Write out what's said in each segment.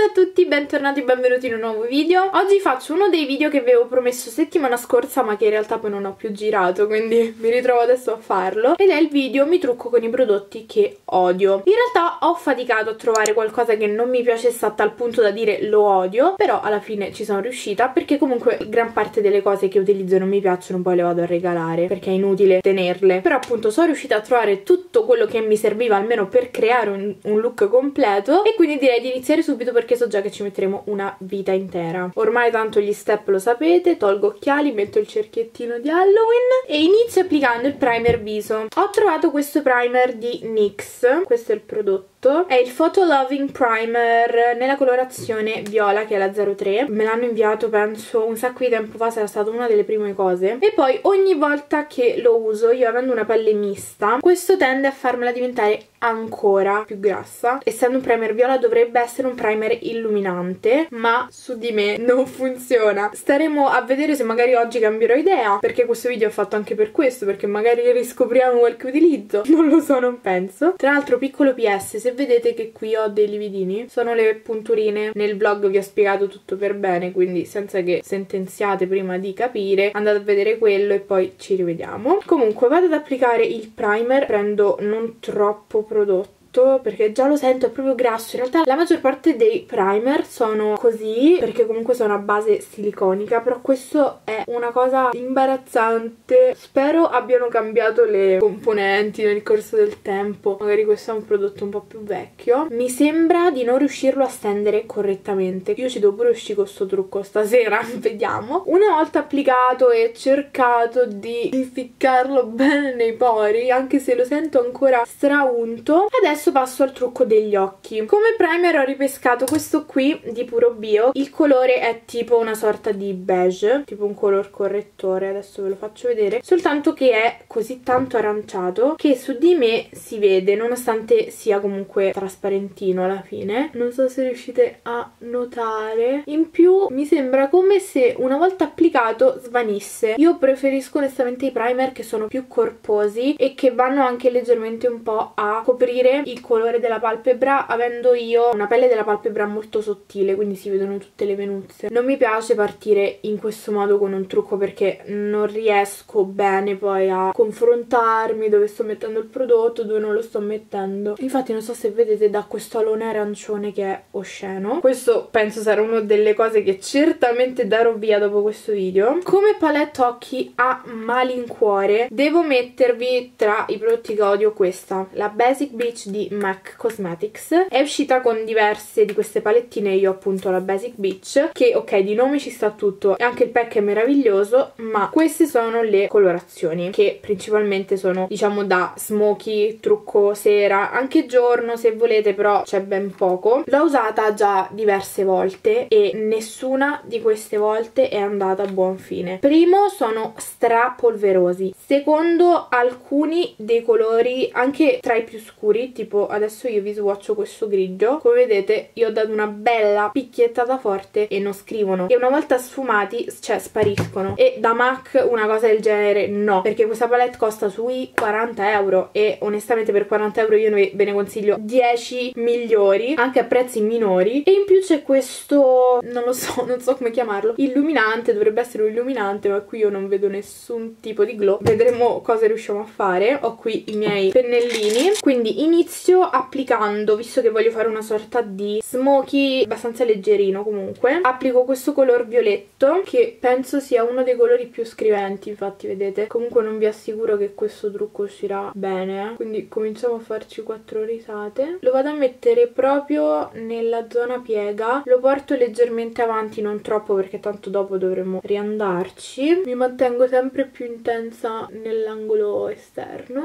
Ciao a tutti, bentornati e benvenuti in un nuovo video. Oggi faccio uno dei video che avevo promesso settimana scorsa ma che in realtà poi non ho più girato, quindi mi ritrovo adesso a farlo, ed è il video mi trucco con i prodotti che odio. In realtà ho faticato a trovare qualcosa che non mi piacesse a tal punto da dire lo odio, però alla fine ci sono riuscita perché comunque gran parte delle cose che utilizzo non mi piacciono, poi le vado a regalare perché è inutile tenerle. Però appunto sono riuscita a trovare tutto quello che mi serviva almeno per creare un look completo, e quindi direi di iniziare subito perché so già che ci metteremo una vita intera. Ormai tanto gli step lo sapete: tolgo occhiali, metto il cerchiettino di Halloween e inizio applicando il primer viso. Ho trovato questo primer di NYX, questo è il prodotto, è il Photo Loving Primer nella colorazione viola, che è la 03. Me l'hanno inviato penso un sacco di tempo fa, sarà stata una delle prime cose, e poi ogni volta che lo uso, io avendo una pelle mista, questo tende a farmela diventare ancora più grassa. Essendo un primer viola dovrebbe essere un primer illuminante, ma su di me non funziona. Staremo a vedere se magari oggi cambierò idea, perché questo video è fatto anche per questo, perché magari riscopriamo qualche utilizzo, non lo so, non penso. Tra l'altro, piccolo PS, se vedete che qui ho dei lividini, sono le punturine. Nel vlog vi ho spiegato tutto per bene, quindi senza che sentenziate prima di capire, andate a vedere quello e poi ci rivediamo. Comunque vado ad applicare il primer, prendo non troppo prodotto perché già lo sento, è proprio grasso. In realtà la maggior parte dei primer sono così perché comunque sono a base siliconica, però questo è una cosa imbarazzante. Spero abbiano cambiato le componenti nel corso del tempo, magari questo è un prodotto un po' più vecchio. Mi sembra di non riuscirlo a stendere correttamente. Io ci devo pure uscire con sto trucco stasera, vediamo. Una volta applicato e cercato di ficcarlo bene nei pori, anche se lo sento ancora straunto, adesso passo al trucco degli occhi. Come primer ho ripescato questo qui di Puro Bio. Il colore è tipo una sorta di beige, tipo un color correttore, adesso ve lo faccio vedere, soltanto che è così tanto aranciato che su di me si vede, nonostante sia comunque trasparentino alla fine. Non so se riuscite a notare. In più mi sembra come se una volta applicato svanisse. Io preferisco onestamente i primer che sono più corposi e che vanno anche leggermente un po' a coprire il colore della palpebra, avendo io una pelle della palpebra molto sottile, quindi si vedono tutte le venuzze. Non mi piace partire in questo modo con un trucco perché non riesco bene poi a confrontarmi dove sto mettendo il prodotto, dove non lo sto mettendo. Infatti non so se vedete, da questo alone arancione che è osceno. Questo penso sarà una delle cose che certamente darò via dopo questo video. Come palette occhi a malincuore devo mettervi tra i prodotti che odio questa, la Basic Beach di MAC Cosmetics. È uscita con diverse di queste palettine, io appunto la Basic Beach, che ok, di nome ci sta tutto e anche il pack è meraviglioso, ma queste sono le colorazioni, che principalmente sono diciamo da smoky, trucco sera, anche giorno se volete, però c'è ben poco. L'ho usata già diverse volte e nessuna di queste volte è andata a buon fine. Primo, sono strapolverosi. Secondo, alcuni dei colori anche tra i più scuri, tipo adesso io vi swatcho questo grigio, come vedete io ho dato una bella picchiettata forte e non scrivono, e una volta sfumati cioè spariscono. E da MAC una cosa del genere no, perché questa palette costa sui 40 euro e onestamente per 40 euro io ve ne consiglio 10 migliori anche a prezzi minori. E in più c'è questo, non lo so, non so come chiamarlo, illuminante, dovrebbe essere un illuminante ma qui io non vedo nessun tipo di glow. Vedremo cosa riusciamo a fare. Ho qui i miei pennellini, quindi inizio applicando, visto che voglio fare una sorta di smoky abbastanza leggerino, comunque applico questo color violetto che penso sia uno dei colori più scriventi, infatti vedete. Comunque non vi assicuro che questo trucco uscirà bene, quindi cominciamo a farci 4 risate. Lo vado a mettere proprio nella zona piega, lo porto leggermente avanti, non troppo perché tanto dopo dovremo riandarci. Mi mantengo sempre più intensa nell'angolo esterno.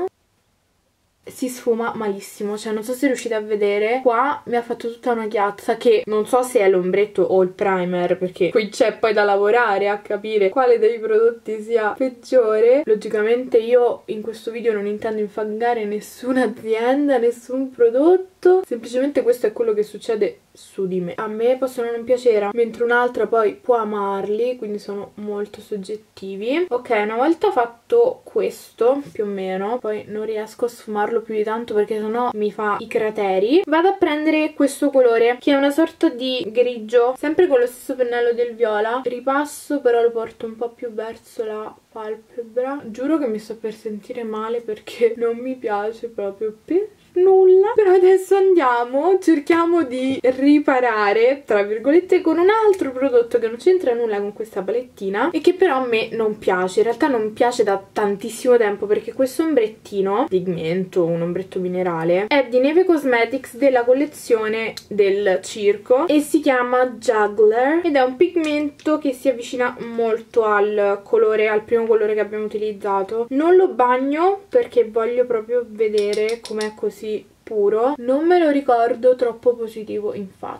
Si sfuma malissimo, cioè non so se riuscite a vedere, qua mi ha fatto tutta una chiazza che non so se è l'ombretto o il primer, perché qui c'è poi da lavorare a capire quale dei prodotti sia peggiore. Logicamente io in questo video non intendo infangare nessuna azienda, nessun prodotto, semplicemente questo è quello che succede su di me. A me possono non piacere, mentre un'altra poi può amarli, quindi sono molto soggettivi. Ok, una volta fatto questo, più o meno, poi non riesco a sfumarlo più di tanto perché sennò mi fa i crateri, vado a prendere questo colore che è una sorta di grigio, sempre con lo stesso pennello del viola. Ripasso, però lo porto un po' più verso la palpebra. Giuro che mi sto per sentire male perché non mi piace proprio per nulla. Però adesso andiamo, cerchiamo di riparare, tra virgolette, con un altro prodotto che non c'entra nulla con questa palettina e che però a me non piace. In realtà non piace da tantissimo tempo perché questo ombrettino pigmento, un ombretto minerale, è di Neve Cosmetics della collezione del circo e si chiama Juggler ed è un pigmento che si avvicina molto al colore, al primo colore che abbiamo utilizzato. Non lo bagno perché voglio proprio vedere com'è così puro. Non me lo ricordo troppo positivo, infatti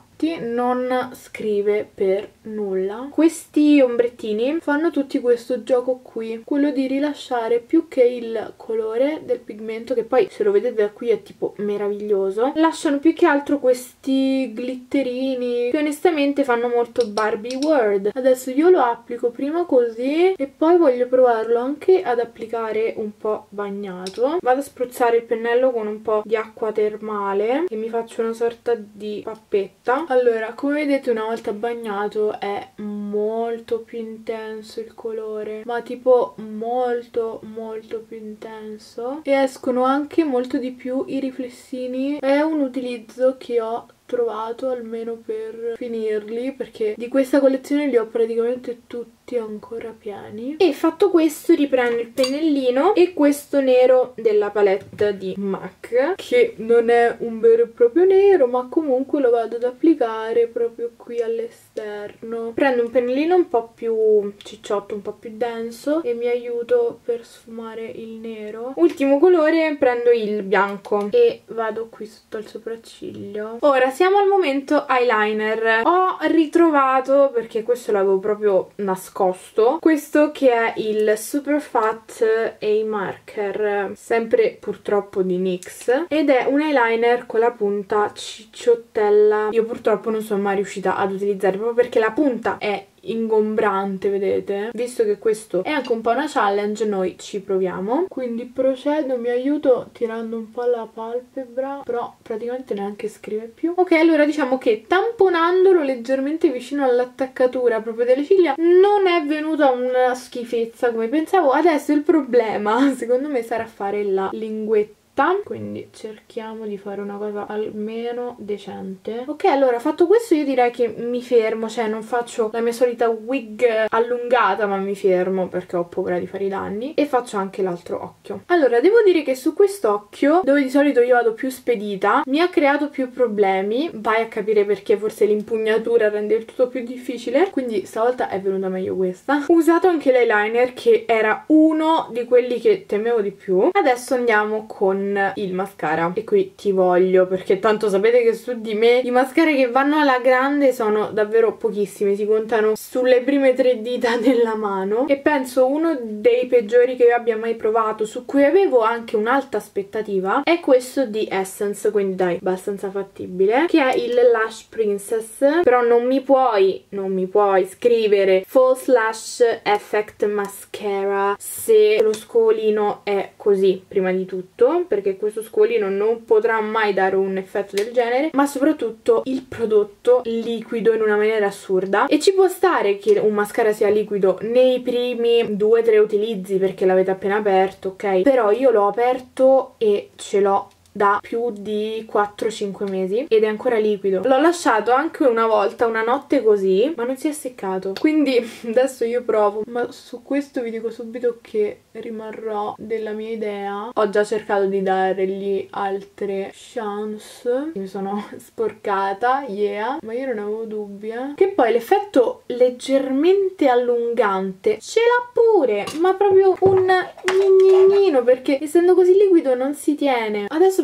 non scrive per nulla. Questi ombrettini fanno tutti questo gioco qui, quello di rilasciare più che il colore del pigmento, che poi se lo vedete da qui è tipo meraviglioso, lasciano più che altro questi glitterini che onestamente fanno molto Barbie World. Adesso io lo applico prima così e poi voglio provarlo anche ad applicare un po' bagnato. Vado a spruzzare il pennello con un po' di acqua termale e mi faccio una sorta di pappetta. Allora, come vedete, una volta bagnato è molto più intenso il colore, ma tipo molto più intenso, e escono anche molto di più i riflessini. È un utilizzo che ho trovato almeno per finirli, perché di questa collezione li ho praticamente tutti ancora pieni. E fatto questo riprendo il pennellino e questo nero della palette di MAC, che non è un vero e proprio nero, ma comunque lo vado ad applicare proprio qui all'esterno. Prendo un pennellino un po' più cicciotto, un po' più denso e mi aiuto per sfumare il nero. Ultimo colore, prendo il bianco e vado qui sotto il sopracciglio. Ora siamo al momento eyeliner. Ho ritrovato, perché questo l'avevo proprio nascosto, questo che è il Super Fat Eye Marker, sempre purtroppo di NYX, ed è un eyeliner con la punta cicciottella. Io purtroppo non sono mai riuscita ad utilizzare proprio perché la punta è ingombrante, vedete? Visto che questo è anche un po' una challenge, noi ci proviamo. Quindi procedo, mi aiuto tirando un po' la palpebra, però praticamente neanche scrive più. Ok, allora diciamo che tamponandolo leggermente vicino all'attaccatura proprio delle ciglia non è venuta una schifezza come pensavo. Adesso il problema secondo me sarà fare la linguetta, quindi cerchiamo di fare una cosa almeno decente. Ok, allora fatto questo io direi che mi fermo, cioè non faccio la mia solita wig allungata, ma mi fermo perché ho paura di fare i danni, e faccio anche l'altro occhio. Allora devo dire che su quest'occhio, dove di solito io vado più spedita, mi ha creato più problemi. Vai a capire perché, forse l'impugnatura rende il tutto più difficile, quindi stavolta è venuta meglio questa. Ho usato anche l'eyeliner, che era uno di quelli che temevo di più. Adesso andiamo con il mascara, e qui ti voglio, perché tanto sapete che su di me i mascara che vanno alla grande sono davvero pochissimi, si contano sulle prime 3 dita della mano, e penso uno dei peggiori che io abbia mai provato, su cui avevo anche un'alta aspettativa, è questo di Essence, quindi dai, abbastanza fattibile, che è il Lash Princess. Però non mi puoi scrivere False Lash Effect Mascara se lo scovolino è così, prima di tutto, perché questo scovolino non potrà mai dare un effetto del genere, ma soprattutto il prodotto liquido in una maniera assurda. E ci può stare che un mascara sia liquido nei primi 2-3 utilizzi perché l'avete appena aperto, ok? Però io l'ho aperto e ce l'ho da più di 4-5 mesi ed è ancora liquido. L'ho lasciato anche una volta, una notte così, ma non si è seccato, quindi adesso io provo. Ma su questo vi dico subito che rimarrò della mia idea. Ho già cercato di dargli altre chance, mi sono sporcata, yeah, ma io non avevo dubbi, che poi l'effetto leggermente allungante ce l'ha pure, ma proprio un gnignino, perché essendo così liquido non si tiene. Adesso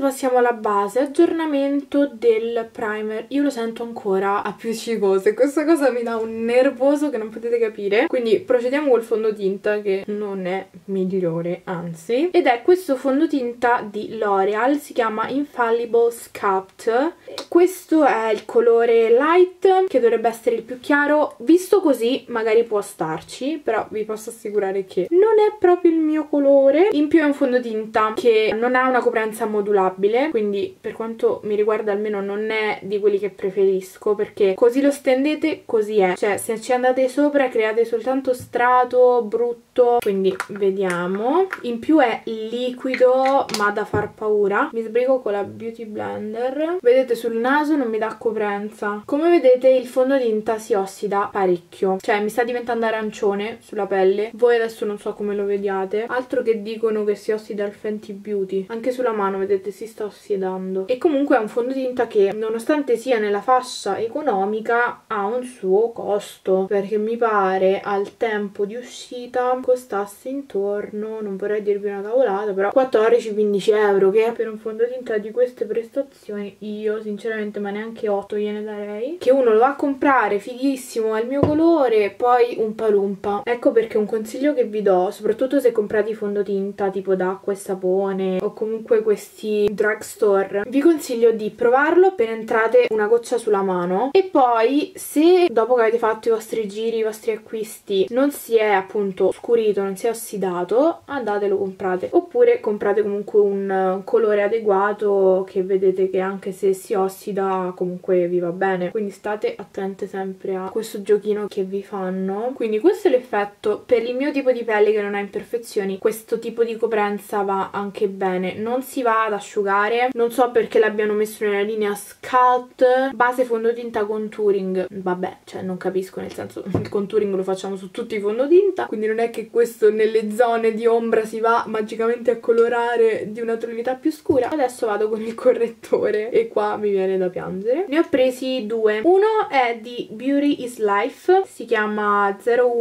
passiamo alla base. Aggiornamento del primer. Io lo sento ancora appiccicose e questa cosa mi dà un nervoso che non potete capire. Quindi procediamo col fondotinta, che non è migliore, anzi. Ed è questo fondotinta di L'Oreal, si chiama Infallible Sculpt. Questo è il colore light, che dovrebbe essere il più chiaro. Visto così magari può starci, però vi posso assicurare che non è proprio il mio colore. In più è un fondotinta che non ha una coprenza modulabile, quindi per quanto mi riguarda almeno non è di quelli che preferisco, perché così lo stendete, così è. Cioè se ci andate sopra create soltanto strato brutto, quindi vediamo. In più è liquido ma da far paura. Mi sbrigo con la Beauty Blender. Vedete, sul naso non mi dà coprenza. Come vedete il fondotinta si ossida parecchio, cioè mi sta diventando arancione sulla pelle. Voi adesso non so come lo vediate, altro che dicono che si ossida il Fenty Beauty. Anche sulla mano vedete si sta ossidando. E comunque è un fondotinta che nonostante sia nella fascia economica ha un suo costo, perché mi pare al tempo di uscita costasse intorno, non vorrei dirvi una cavolata, però 14-15 euro, che per un fondotinta di queste prestazioni io sinceramente ma neanche 8 gliene darei. Che uno lo va a comprare, fighissimo, è il mio colore, poi un palumpa. Ecco perché un consiglio che vi do, soprattutto se comprate i fondotinta tipo d'acqua e sapone o comunque questi drugstore, vi consiglio di provarlo appena entrate una goccia sulla mano, e poi se dopo che avete fatto i vostri giri, i vostri acquisti, non si è appunto scurito, non si è ossidato, andatelo comprate. Oppure comprate comunque un colore adeguato che vedete che anche se si ossida comunque vi va bene. Quindi state attente sempre a questo giochino che vi fanno. Quindi questo è l'effetto. Per il mio tipo di pelle che non ha imperfezioni, questo tipo di coprenza va anche bene. Non si va ad asciugare, non so perché l'abbiano messo nella linea Sculpt. Base fondotinta contouring, vabbè, cioè non capisco, nel senso il contouring lo facciamo su tutti i fondotinta, quindi non è che questo nelle zone di ombra si va magicamente a colorare di una tonalità più scura. Adesso vado con il correttore e qua mi viene da piangere. Ne ho presi due. Uno è di Beauty is Life, si chiama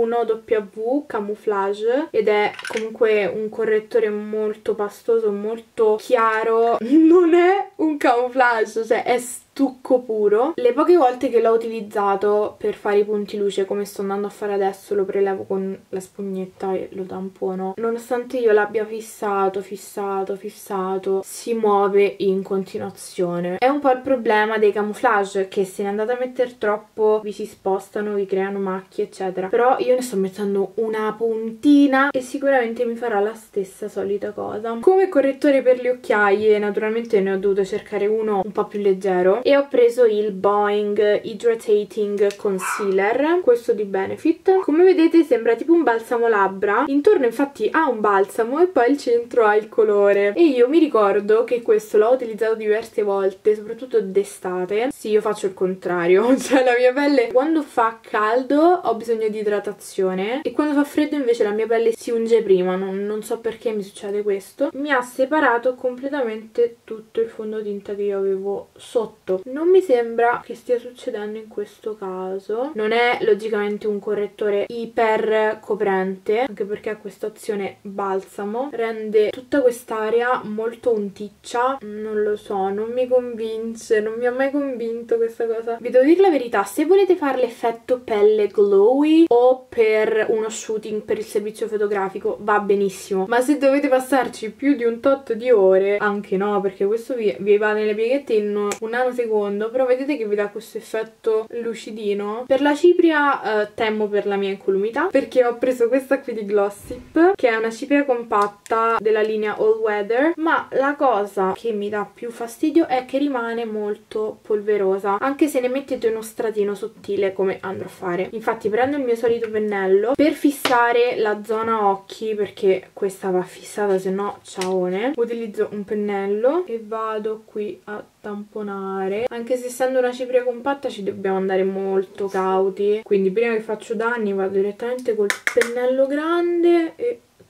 01W Camouflage ed è comunque un correttore molto pastoso, molto chiaro. Non è un camouflage, cioè è stucco puro. Le poche volte che l'ho utilizzato per fare i punti luce, come sto andando a fare adesso, lo prelevo con la spugnetta e lo tampono. Nonostante io l'abbia fissato, si muove in continuazione. È un po' il problema dei camouflage, che se ne andate a mettere troppo vi si spostano, vi creano macchie eccetera. Però io ne sto mettendo una puntina e sicuramente mi farà la stessa solita cosa. Come correttore per le occhiaie naturalmente ne ho dovuto cercare uno un po' più leggero e ho preso il Boing Hydrating Concealer, questo di Benefit. Come vedete sembra tipo un balsamo labbra, intorno infatti ha un balsamo e poi al centro ha il colore. E io mi ricordo che questo l'ho utilizzato diverse volte, soprattutto d'estate. Sì, io faccio il contrario, cioè la mia pelle quando fa caldo ho bisogno di idratazione e quando fa freddo invece la mia pelle si unge prima, non so perché mi succede questo. Mi ha separato completamente tutto il fondotinta che io avevo sotto. Non mi sembra che stia succedendo in questo caso. Non è logicamente un correttore iper coprente, anche perché ha questa opzione balsamo, rende tutta quest'area molto unticcia. Non lo so, non mi convince, non mi ha mai convinto questa cosa. Vi devo dire la verità, se volete fare l'effetto pelle glowy o per uno shooting per il servizio fotografico va benissimo, ma se dovete passarci più di un tot di ore anche no, perché questo vi va nelle pieghette in un nanosecondo, però vedete che vi dà questo effetto lucidino. Per la cipria temo per la mia incolumità, perché ho preso questa qui di Glossip, che è una cipria compatta della linea All Weather, ma la cosa che mi dà più fastidio è che rimane molto polverosa, anche se ne mettete uno stratino sottile come andrò a fare. Infatti prendo il mio solito pennello per fissare la zona occhi, perché questa va fissata, se no ciaone. Utilizzo un pennello e vado qui a tamponare, anche se essendo una cipria compatta ci dobbiamo andare molto cauti, quindi prima che faccio danni vado direttamente col pennello grande e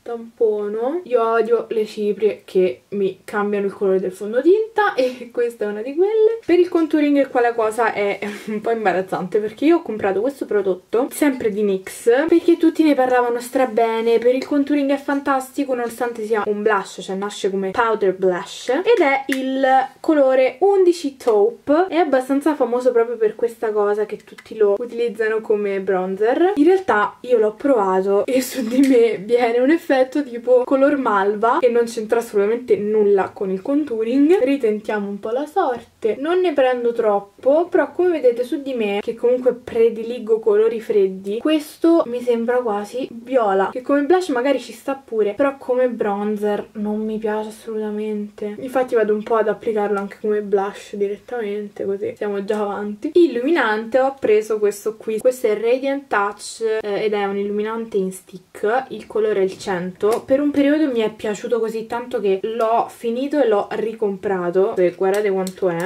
tampono. Io odio le ciprie che mi cambiano il colore del fondotinta e questa è una di quelle. Per il contouring quella cosa è un po' imbarazzante, perché io ho comprato questo prodotto sempre di NYX perché tutti ne parlavano strabene. Per il contouring è fantastico nonostante sia un blush, cioè nasce come powder blush, ed è il colore 11 taupe. È abbastanza famoso proprio per questa cosa che tutti lo utilizzano come bronzer. In realtà io l'ho provato e su di me viene un effetto tipo color malva che non c'entra assolutamente nulla con il contouring. Ritentiamo un po' la sorte, non ne prendo troppo, però come vedete su di me, che comunque prediligo colori freddi, questo mi sembra quasi viola, che come blush magari ci sta pure, però come bronzer non mi piace assolutamente. Infatti vado un po' ad applicarlo anche come blush direttamente, così siamo già avanti. Illuminante ho preso questo qui, questo è Radiant Touch ed è un illuminante in stick, il colore è il 100. Per un periodo mi è piaciuto così tanto che l'ho finito e l'ho ricomprato, e guardate quanto è.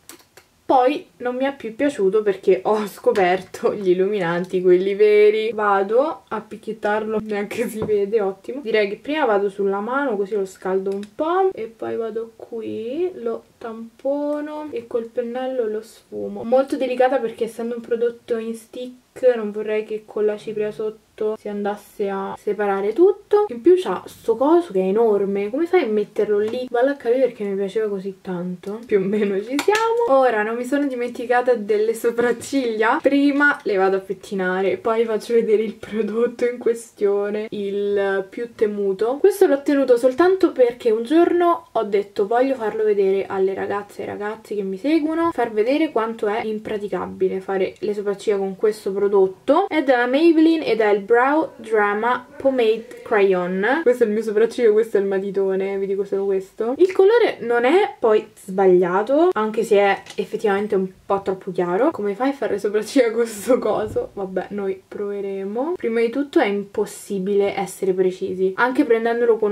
Poi non mi è più piaciuto perché ho scoperto gli illuminanti, quelli veri. Vado a picchiettarlo, neanche si vede, ottimo. Direi che prima vado sulla mano, così lo scaldo un po', e poi vado qui, lo tampono e col pennello lo sfumo. Molto delicata perché essendo un prodotto in stick non vorrei che con la cipria sotto si andasse a separare tutto. In più c'ha sto coso che è enorme, come fai a metterlo lì? Vado a capire perché mi piaceva così tanto. Più o meno ci siamo. Ora non mi sono dimenticata delle sopracciglia, prima le vado a pettinare, poi faccio vedere il prodotto in questione, il più temuto. Questo l'ho tenuto soltanto perché un giorno ho detto voglio farlo vedere alle ragazze e ai ragazzi che mi seguono, far vedere quanto è impraticabile fare le sopracciglia con questo prodotto. È della Maybelline ed è il Brow Drama Pomade Crayon. Questo è il mio sopracciglio, questo è il matitone, vi dico solo questo. Il colore non è poi sbagliato, anche se è effettivamente un po' troppo chiaro. Come fai a fare le sopracciglia con questo coso? Vabbè, noi proveremo. Prima di tutto è impossibile essere precisi, anche prendendolo con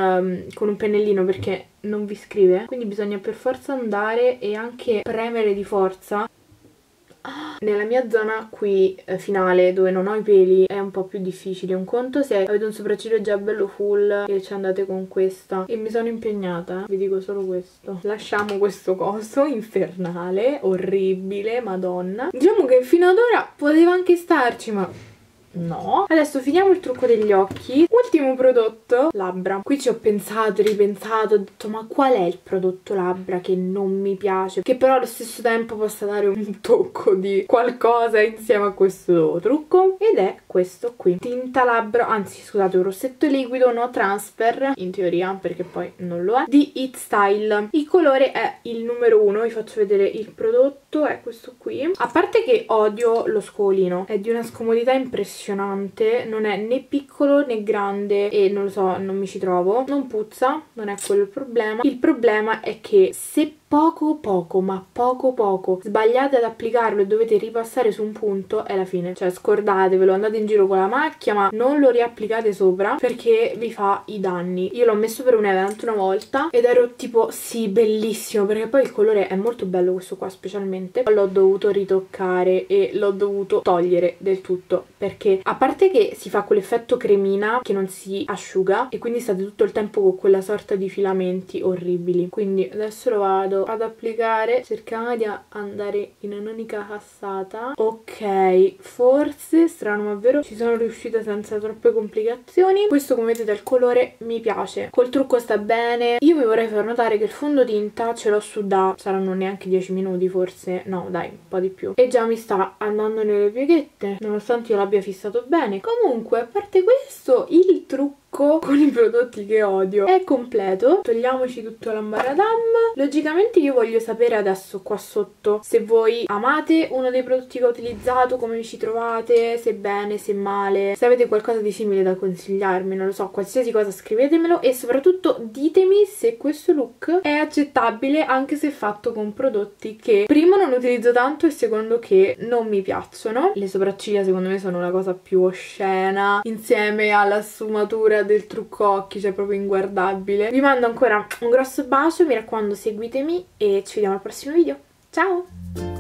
un pennellino, perché non vi scrive, quindi bisogna per forza andare e anche premere di forza. Nella mia zona qui finale, dove non ho i peli, è un po' più difficile. Un conto se avete un sopracciglio già bello full e ci andate con questa, e mi sono impegnata, vi dico solo questo. Lasciamo questo coso infernale, orribile, madonna. Diciamo che fino ad ora poteva anche starci, ma no. Adesso finiamo il trucco degli occhi. Ultimo prodotto, labbra. Qui ci ho pensato, ripensato, ho detto ma qual è il prodotto labbra che non mi piace, che però allo stesso tempo possa dare un tocco di qualcosa insieme a questo trucco, ed è questo qui, tinta labbra, anzi scusate, un rossetto liquido no transfer in teoria, perché poi non lo è, di It Style. Il colore è il numero 1, vi faccio vedere il prodotto, è questo qui. A parte che odio lo scovolino, è di una scomodità impressionante, non è né piccolo né grande e non lo so, non mi ci trovo. Non puzza, non è quello il problema. Il problema è che se poco sbagliate ad applicarlo e dovete ripassare su un punto, è la fine. Cioè scordatevelo, andate in giro con la macchia ma non lo riapplicate sopra perché vi fa i danni. Io l'ho messo per un evento una volta ed ero tipo sì, bellissimo, perché poi il colore è molto bello questo qua specialmente. L'ho dovuto ritoccare e l'ho dovuto togliere del tutto perché a parte che si fa quell'effetto cremina che non si asciuga e quindi state tutto il tempo con quella sorta di filamenti orribili. Quindi adesso lo vado ad applicare, cercando di andare in un'unica passata. Ok, forse, strano ma vero, ci sono riuscita senza troppe complicazioni. Questo come vedete il colore mi piace, col trucco sta bene. Io vi vorrei far notare che il fondotinta ce l'ho su da, saranno neanche 10 minuti forse, no dai, un po' di più, e già mi sta andando nelle pieghette nonostante io l'abbia fissato bene. Comunque, a parte questo, il trucco con i prodotti che odio è completo. Togliamoci tutto l'ambaradam. Logicamente io voglio sapere adesso qua sotto se voi amate uno dei prodotti che ho utilizzato, come vi ci trovate, se bene, se male, se avete qualcosa di simile da consigliarmi, non lo so, qualsiasi cosa scrivetemelo, e soprattutto ditemi se questo look è accettabile anche se fatto con prodotti che primo non utilizzo tanto e secondo che non mi piacciono. Le sopracciglia secondo me sono la cosa più oscena insieme alla sfumatura del trucco occhi, cioè proprio inguardabile. Vi mando ancora un grosso bacio, mi raccomando seguitemi e ci vediamo al prossimo video. Ciao!